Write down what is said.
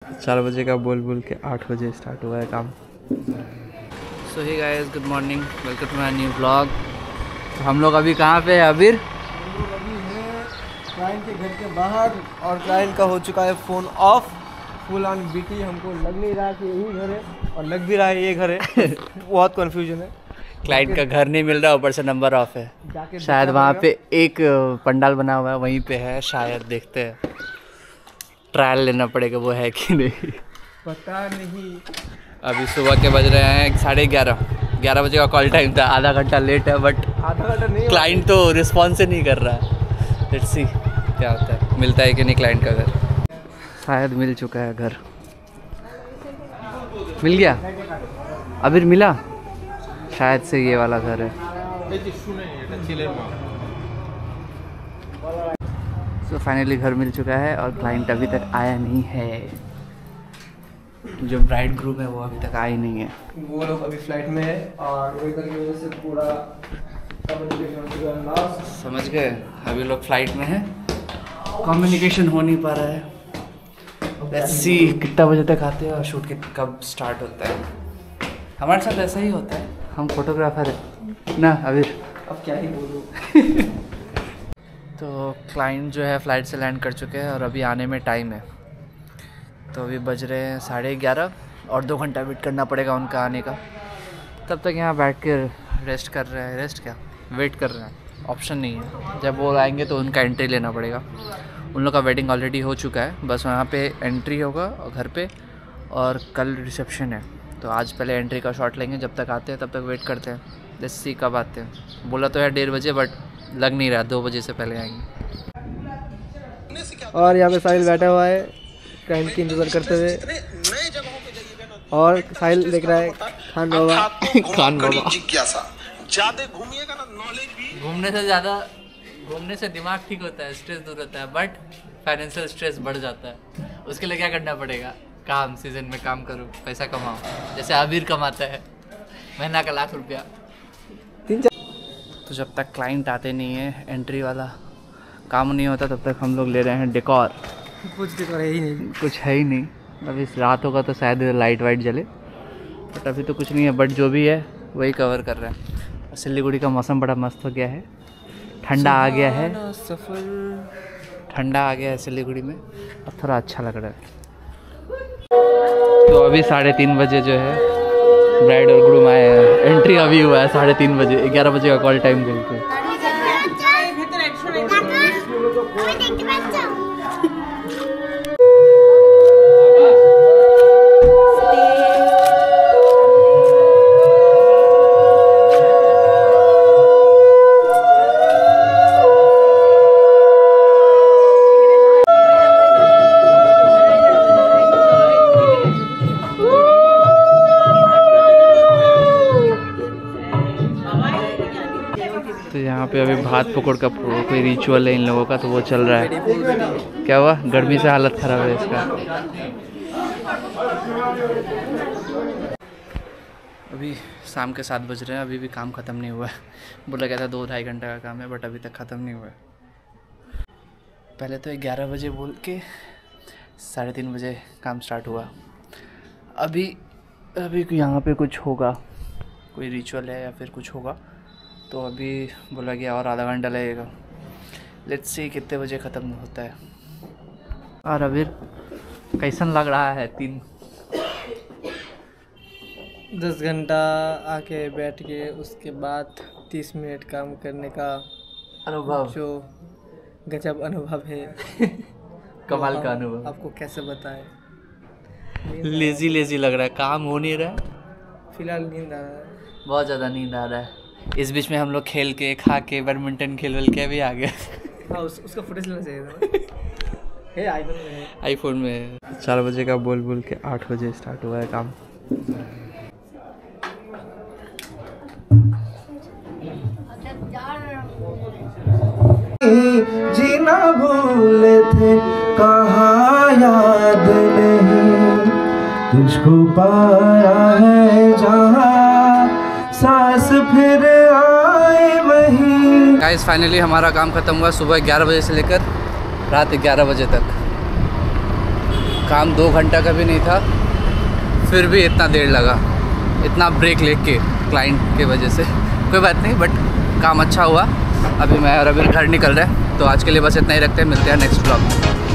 4 बजे का बोल बोल के 8 बजे स्टार्ट हुआ है काम। So hey guys, good morning, welcome to my new blog. तो हम लोग अभी कहाँ पे है अबीर? हम लोग अभी हैं क्लाइंट के घर के बाहर और क्लाइंट का हो चुका है फ़ोन ऑफ, फुल ऑन बीटी। हमको लग नहीं रहा कि यही घर है और लग भी रहा है ये घर है। बहुत कन्फ्यूजन है। क्लाइंट का घर नहीं मिल रहा, ऊपर से नंबर ऑफ है। शायद वहाँ पे एक पंडाल बना हुआ है, वहीं पे है शायद। देखते हैं, ट्रायल लेना पड़ेगा वो है कि नहीं, पता नहीं। अभी सुबह के बज रहे हैं 11:30 बजे का कॉल टाइम था। आधा घंटा लेट है, बट आधा घंटा नहीं, क्लाइंट तो रिस्पॉन्स ही नहीं कर रहा है। लेट्स सी क्या होता है, मिलता है कि नहीं क्लाइंट का घर। शायद मिल चुका है घर, मिल गया अबीर, मिला शायद से ये वाला घर है। तो फाइनली घर मिल चुका है और क्लाइंट अभी तक आया नहीं है। जो ब्राइड ग्रूम है वो अभी तक आया नहीं है। वो लोग अभी फ्लाइट में है और वेदर की वजह से पूरा समझ गए, अभी लोग फ्लाइट में हैं, कम्युनिकेशन हो नहीं पा रहा है। लेट्स सी कितना बजे तक आते हैं और शूट कब स्टार्ट होता है। हमारे साथ ऐसा ही होता है, हम फोटोग्राफर है ना अबीर। अब क्या ही बोलूँ। तो क्लाइंट जो है फ़्लाइट से लैंड कर चुके हैं और अभी आने में टाइम है। तो अभी बज रहे हैं 11:30 और 2 घंटा वेट करना पड़ेगा उनका आने का। तब तक यहाँ बैठ के रेस्ट कर रहे हैं। रेस्ट क्या, वेट कर रहे हैं, ऑप्शन नहीं है। जब वो आएंगे तो उनका एंट्री लेना पड़ेगा। उन लोग का वेडिंग ऑलरेडी हो चुका है, बस वहाँ पे एंट्री होगा घर पे, और कल रिसेप्शन है। तो आज पहले एंट्री का शॉट लेंगे, जब तक आते हैं तब तक वेट करते हैं। लेट्स सी कब आते हैं। बोला तो है 1:30 बजे, बट लग नहीं रहा 2 बजे से पहले आएंगे। और यहाँ पे साहिल बैठा हुआ है क्लाइंट की इंतजार करते हुए, और साहिल देख रहा है खान बाबा। खान बाबा ज्यादा घूमिएगा ना, नॉलेज भी। घूमने से दिमाग ठीक होता है, स्ट्रेस दूर होता है, बट फाइनेंशियल स्ट्रेस बढ़ जाता है। उसके लिए क्या करना पड़ेगा? काम, सीजन में काम करो, पैसा कमाओ, जैसे अबीर कमाता है महीना का 1 लाख रुपया। तो जब तक क्लाइंट आते नहीं है, एंट्री वाला काम नहीं होता, तब तक हम लोग ले रहे हैं डेकोर। कुछ डेकोर है ही नहीं, कुछ है ही नहीं। अभी रात होगा तो शायद लाइट वाइट जले, बट अभी तो कुछ नहीं है। बट जो भी है वही कवर कर रहे हैं। सिलीगुड़ी का मौसम बड़ा मस्त हो गया है, ठंडा आ गया है, ठंडा आ गया है सिलीगुड़ी में, अब थोड़ा अच्छा लग रहा है। तो अभी 3:30 बजे जो है ब्राइड और ग्रूम आए हैं। एंट्री अभी हुआ है 3:30 बजे, 11 बजे का कॉल टाइम करके। तो यहाँ पे अभी भात पकौड़ का कोई रिचुअल है इन लोगों का, तो वो चल रहा है। क्या हुआ? गर्मी से हालत ख़राब है इसका। अभी शाम के 7 बज रहे हैं, अभी भी काम ख़त्म नहीं हुआ है। बोला गया था 2-2.5 घंटे का काम है, बट अभी तक ख़त्म नहीं हुआ है। पहले तो 11 बजे बोल के 3:30 बजे काम स्टार्ट हुआ। अभी यहाँ पे कुछ होगा, कोई रिचुअल है या फिर कुछ होगा, तो अभी बोला गया और आधा घंटा लगेगा। लेट्स सी कितने बजे ख़त्म होता है। और अबीर कैसन लग रहा है? 10 घंटा आके बैठ के उसके बाद 30 मिनट काम करने का अनुभव, जो गजब अनुभव है। कमाल का अनुभव। आपको कैसे बताएं? लेजी लग रहा है, काम हो नहीं रहा है। फिलहाल नींद आ रहा है, बहुत ज़्यादा नींद आ रहा है। इस बीच में हम लोग खेल के, खा के, बैडमिंटन खेल के भी आ गए। हाँ, उसका फुटेज लेना चाहिए था। है आईफोन में है। 4 बजे का बोल बोल के 8 बजे स्टार्ट हुआ है काम। जीना भूले थे कहाँ याद नहीं, तुझको पाया है जहाँ सांस फिर आए वहीं। गाइस फाइनली हमारा काम ख़त्म हुआ। सुबह 11 बजे से लेकर रात 11 बजे तक काम 2 घंटा का भी नहीं था, फिर भी इतना देर लगा, इतना ब्रेक लेके क्लाइंट के वजह से। कोई बात नहीं, बट काम अच्छा हुआ। अभी मैं और अभी घर निकल रहे हैं, तो आज के लिए बस इतना ही रखते हैं, मिलते हैं नेक्स्ट ब्लॉग में।